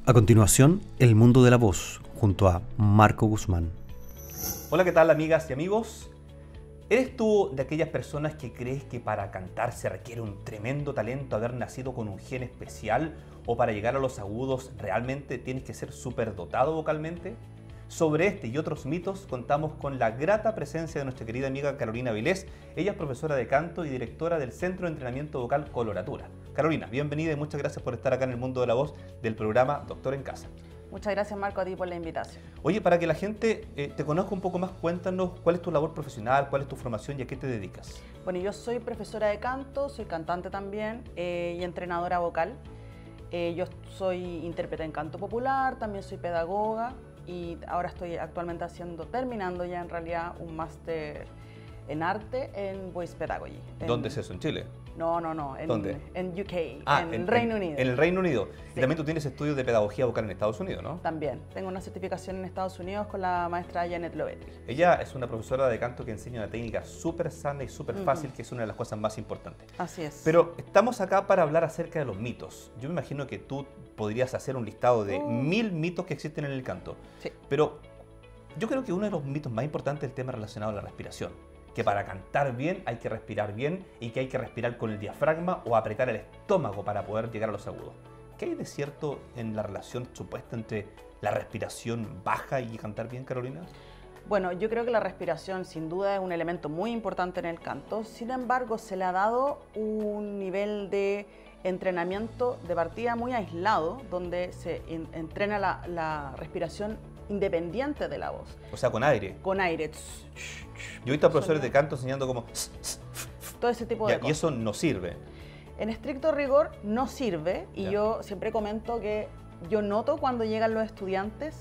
A continuación, El Mundo de la Voz, junto a Marco Guzmán. Hola, ¿qué tal, amigas y amigos? ¿Eres tú de aquellas personas que crees que para cantar se requiere un tremendo talento, haber nacido con un gen especial, o para llegar a los agudos realmente tienes que ser superdotado vocalmente? Sobre este y otros mitos contamos con la grata presencia de nuestra querida amiga Carolina Vilés. Ella es profesora de canto y directora del Centro de Entrenamiento Vocal Coloratura. Carolina, bienvenida y muchas gracias por estar acá en El Mundo de la Voz del programa Doctor en Casa. Muchas gracias, Marco, a ti por la invitación. Oye, para que la gente te conozca un poco más, cuéntanos cuál es tu labor profesional, cuál es tu formación y a qué te dedicas. Bueno, yo soy profesora de canto, soy cantante también y entrenadora vocal. Yo soy intérprete en canto popular, también soy pedagoga y ahora estoy actualmente terminando ya en realidad un máster en arte en Voice Pedagogy. ¿Dónde es eso? ¿En Chile? No, ¿Dónde? En UK, en Reino Unido. En el Reino Unido. Sí. Y también tú tienes estudios de pedagogía vocal en Estados Unidos, ¿no? También. Tengo una certificación en Estados Unidos con la maestra Janet Lovetri. Ella es una profesora de canto que enseña una técnica súper sana y súper fácil, que es una de las cosas más importantes. Así es. Pero estamos acá para hablar acerca de los mitos. Yo me imagino que tú podrías hacer un listado de 1000 mitos que existen en el canto. Sí. Pero yo creo que uno de los mitos más importantes es el tema relacionado a la respiración. Que para cantar bien hay que respirar bien y que hay que respirar con el diafragma o apretar el estómago para poder llegar a los agudos. ¿Qué hay de cierto en la relación supuesta entre la respiración baja y cantar bien, Carolina? Bueno, yo creo que la respiración sin duda es un elemento muy importante en el canto. Sin embargo, se le ha dado un nivel de entrenamiento de partida muy aislado, donde se entrena la respiración independiente de la voz. O sea, con aire. Con aire. Yo he visto a profesores de canto enseñando como... Todo ese tipo de cosas. Y eso no sirve. En estricto rigor no sirve y yo siempre comento que yo noto cuando llegan los estudiantes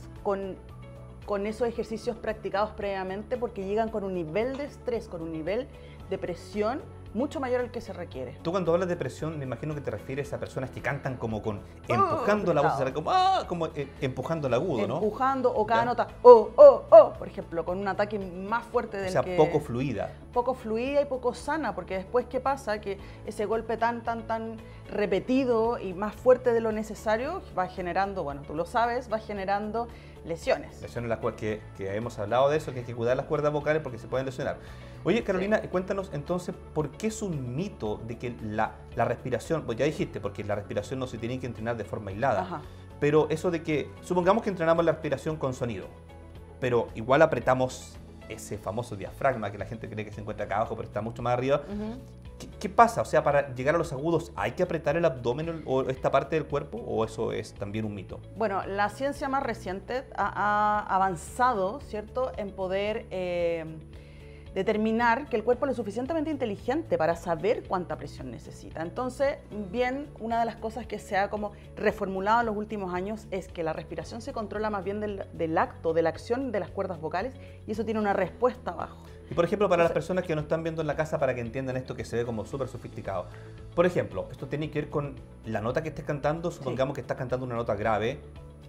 con esos ejercicios practicados previamente porque llegan con un nivel de estrés, con un nivel de presión mucho mayor al que se requiere. Tú cuando hablas de presión me imagino que te refieres a personas que cantan como con empujando la voz, como empujando el agudo, ¿no? Empujando o cada nota, por ejemplo, con un ataque más fuerte del que... O sea, poco fluida. Poco fluida y poco sana, porque después, ¿qué pasa? Que ese golpe tan repetido y más fuerte de lo necesario va generando, bueno, tú lo sabes, va generando lesiones. Lesiones las cuales que hemos hablado de eso, que hay que cuidar las cuerdas vocales porque se pueden lesionar. Oye, Carolina, cuéntanos entonces, ¿por qué es un mito de que la respiración, pues ya dijiste, porque la respiración no se tiene que entrenar de forma aislada, Ajá. pero eso de que, supongamos que entrenamos la respiración con sonido, pero igual apretamos ese famoso diafragma que la gente cree que se encuentra acá abajo, pero está mucho más arriba. ¿Qué pasa? O sea, para llegar a los agudos, ¿hay que apretar el abdomen o esta parte del cuerpo o eso es también un mito? Bueno, la ciencia más reciente ha avanzado, ¿cierto?, en poder determinar que el cuerpo es lo suficientemente inteligente para saber cuánta presión necesita. Entonces, bien, una de las cosas que se ha como reformulado en los últimos años es que la respiración se controla más bien del acto, de la acción de las cuerdas vocales y eso tiene una respuesta abajo. Y por ejemplo, para las personas que no están viendo en la casa, para que entiendan esto que se ve como súper sofisticado. Por ejemplo, esto tiene que ver con la nota que estés cantando, supongamos que estás cantando una nota grave.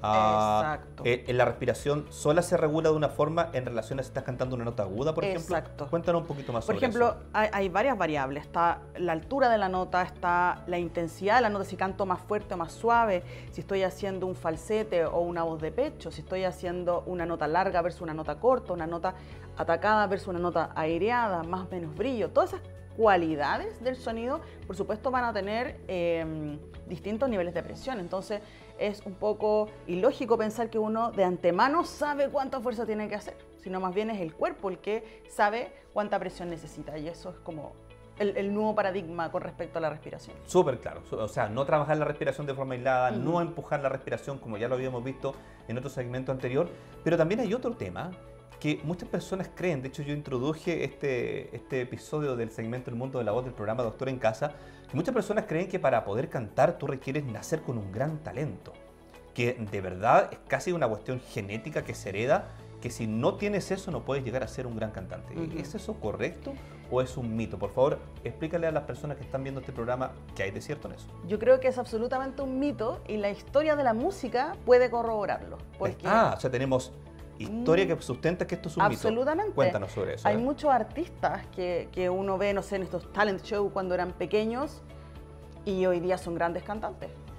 Exacto. En la respiración sola se regula de una forma en relación a si estás cantando una nota aguda, por ejemplo. Exacto. Cuéntanos un poquito más sobre eso. Por ejemplo, hay varias variables. Está la altura de la nota, está la intensidad de la nota, si canto más fuerte o más suave, si estoy haciendo un falsete o una voz de pecho, si estoy haciendo una nota larga versus una nota corta, una nota atacada versus una nota aireada, más o menos brillo. Todas esas cualidades del sonido, por supuesto, van a tener distintos niveles de presión. Entonces, es un poco ilógico pensar que uno de antemano sabe cuánta fuerza tiene que hacer, sino más bien es el cuerpo el que sabe cuánta presión necesita. Y eso es como el nuevo paradigma con respecto a la respiración. Súper claro. O sea, no trabajar la respiración de forma aislada, no empujar la respiración como ya lo habíamos visto en otro segmento anterior. Pero también hay otro tema que muchas personas creen. De hecho, yo introduje este episodio del segmento El Mundo de la Voz del programa Doctor en Casa, que muchas personas creen que para poder cantar tú requieres nacer con un gran talento, que de verdad es casi una cuestión genética que se hereda, que si no tienes eso no puedes llegar a ser un gran cantante. ¿Es eso correcto o es un mito? Por favor, explícale a las personas que están viendo este programa qué hay de cierto en eso. Yo creo que es absolutamente un mito y la historia de la música puede corroborarlo. Porque o sea, tenemos historia que sustenta que esto es un mito. Absolutamente. Cuéntanos sobre eso. Hay muchos artistas que uno ve, no sé, en estos talent shows cuando eran pequeños y hoy día son grandes cantantes.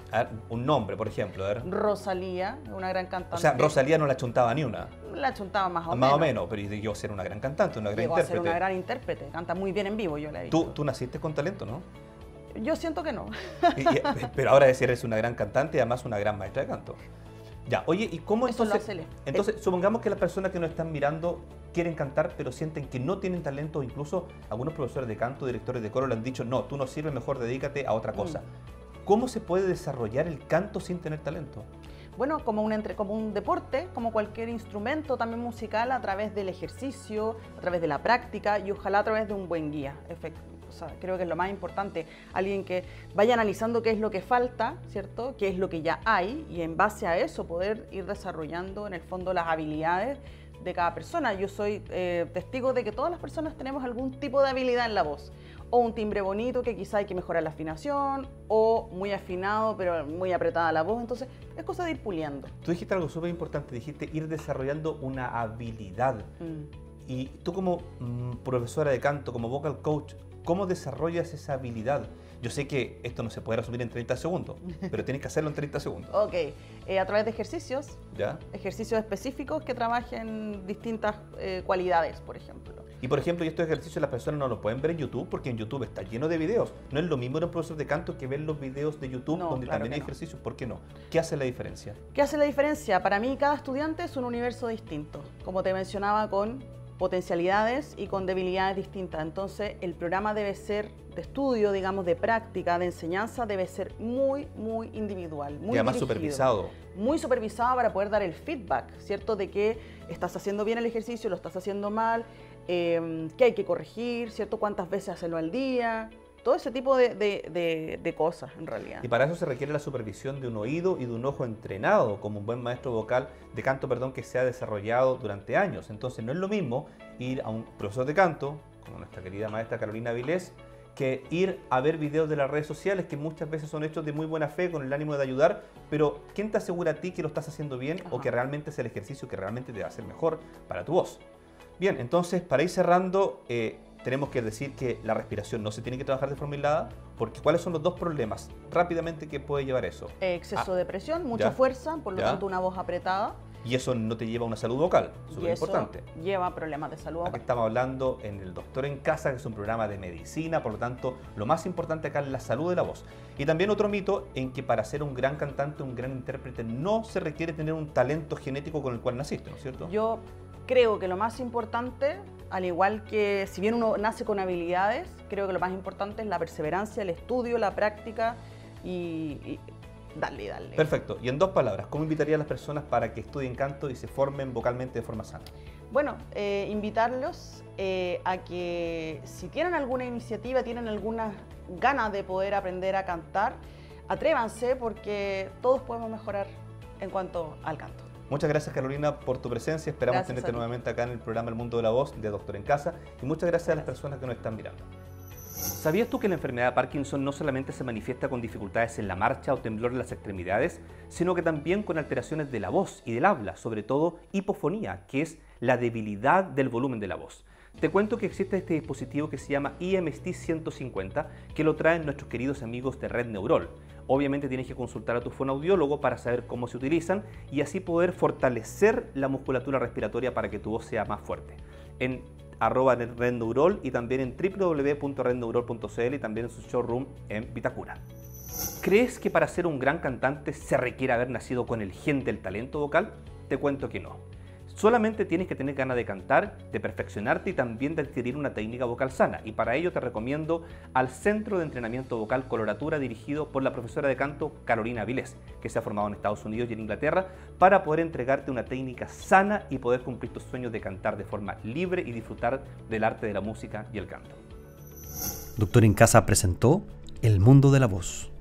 A ver, un nombre, por ejemplo. A ver. Rosalía, una gran cantante. O sea, Rosalía no la chuntaba ni una. La chuntaba más o menos. Más o menos, pero llegó a ser una gran cantante, una gran Llegó intérprete. a ser una gran intérprete, canta muy bien en vivo, yo la he visto. Tú naciste con talento, ¿no? Yo siento que no. Pero ahora decir eres una gran cantante y además una gran maestra de canto. Ya, oye, ¿y cómo Eso entonces? lo hace Entonces, supongamos que las personas que nos están mirando quieren cantar, pero sienten que no tienen talento, incluso algunos profesores de canto, directores de coro le han dicho, no, tú no sirves, mejor dedícate a otra cosa. ¿Cómo se puede desarrollar el canto sin tener talento? Bueno, como un deporte, como cualquier instrumento también musical, a través del ejercicio, a través de la práctica y ojalá a través de un buen guía. O sea, creo que es lo más importante, alguien que vaya analizando qué es lo que falta, ¿cierto? Qué es lo que ya hay y en base a eso poder ir desarrollando en el fondo las habilidades de cada persona. Yo soy testigo de que todas las personas tenemos algún tipo de habilidad en la voz. O un timbre bonito que quizá hay que mejorar la afinación, o muy afinado pero muy apretada la voz. Entonces es cosa de ir puliendo. Tú dijiste algo súper importante, dijiste ir desarrollando una habilidad. Y tú como profesora de canto, como vocal coach, ¿cómo desarrollas esa habilidad? Yo sé que esto no se puede resumir en 30 segundos, pero tienes que hacerlo en 30 segundos. Ok, a través de ejercicios, ¿Ya? Ejercicios específicos que trabajen distintas cualidades, por ejemplo. Y por ejemplo, estos ejercicios las personas no los pueden ver en YouTube porque en YouTube está lleno de videos. No es lo mismo un profesor de canto que ver los videos de YouTube No, donde claro también hay que no. ejercicios. ¿Por qué no? ¿Qué hace la diferencia? ¿Qué hace la diferencia? Para mí cada estudiante es un universo distinto, como te mencionaba, con potencialidades y con debilidades distintas. Entonces el programa debe ser de estudio, digamos, de práctica, de enseñanza, debe ser muy, muy individual, muy y además dirigido. supervisado. Muy supervisado para poder dar el feedback, ¿cierto? De que estás haciendo bien el ejercicio, lo estás haciendo mal, qué hay que corregir, ¿cierto? Cuántas veces hacerlo al día, todo ese tipo de cosas en realidad. Y para eso se requiere la supervisión de un oído y de un ojo entrenado, como un buen maestro vocal de canto, perdón, que se ha desarrollado durante años. Entonces no es lo mismo ir a un profesor de canto, como nuestra querida maestra Carolina Avilés, que ir a ver videos de las redes sociales que muchas veces son hechos de muy buena fe, con el ánimo de ayudar, pero ¿quién te asegura a ti que lo estás haciendo bien o que realmente es el ejercicio que realmente te va a hacer mejor para tu voz? Bien, entonces para ir cerrando, tenemos que decir que la respiración no se tiene que trabajar de forma aislada, porque ¿cuáles son los dos problemas rápidamente que puede llevar eso? Exceso de presión, mucha ya, fuerza, por lo ya. tanto una voz apretada. Y eso no te lleva a una salud vocal, Y súper eso importante. lleva problemas de salud Aquí vocal. estamos hablando en el Doctor en Casa, que es un programa de medicina, por lo tanto, lo más importante acá es la salud de la voz. Y también otro mito en que para ser un gran cantante, un gran intérprete, no se requiere tener un talento genético con el cual naciste, ¿no es cierto? Yo creo que lo más importante, al igual que si bien uno nace con habilidades, creo que lo más importante es la perseverancia, el estudio, la práctica y darle. Perfecto. Y en dos palabras, ¿cómo invitaría a las personas para que estudien canto y se formen vocalmente de forma sana? Bueno, invitarlos a que si tienen alguna iniciativa, tienen algunas ganas de poder aprender a cantar, atrévanse porque todos podemos mejorar en cuanto al canto. Muchas gracias, Carolina, por tu presencia. Esperamos Gracias tenerte a ti. nuevamente acá en el programa El Mundo de la Voz de Doctor en Casa. Y muchas gracias a las personas que nos están mirando. ¿Sabías tú que la enfermedad de Parkinson no solamente se manifiesta con dificultades en la marcha o temblor en las extremidades, sino que también con alteraciones de la voz y del habla, sobre todo hipofonía, que es la debilidad del volumen de la voz? Te cuento que existe este dispositivo que se llama IMST 150, que lo traen nuestros queridos amigos de Red Neurol. Obviamente tienes que consultar a tu fonoaudiólogo para saber cómo se utilizan y así poder fortalecer la musculatura respiratoria para que tu voz sea más fuerte. En @redneurol y también en www.redneurol.cl y también en su showroom en Vitacura. ¿Crees que para ser un gran cantante se requiere haber nacido con el gen del talento vocal? Te cuento que no. Solamente tienes que tener ganas de cantar, de perfeccionarte y también de adquirir una técnica vocal sana. Y para ello te recomiendo al Centro de Entrenamiento Vocal Coloratura, dirigido por la profesora de canto Carolina Avilés, que se ha formado en Estados Unidos y en Inglaterra, para poder entregarte una técnica sana y poder cumplir tus sueños de cantar de forma libre y disfrutar del arte de la música y el canto. Doctor en Casa presentó El Mundo de la Voz.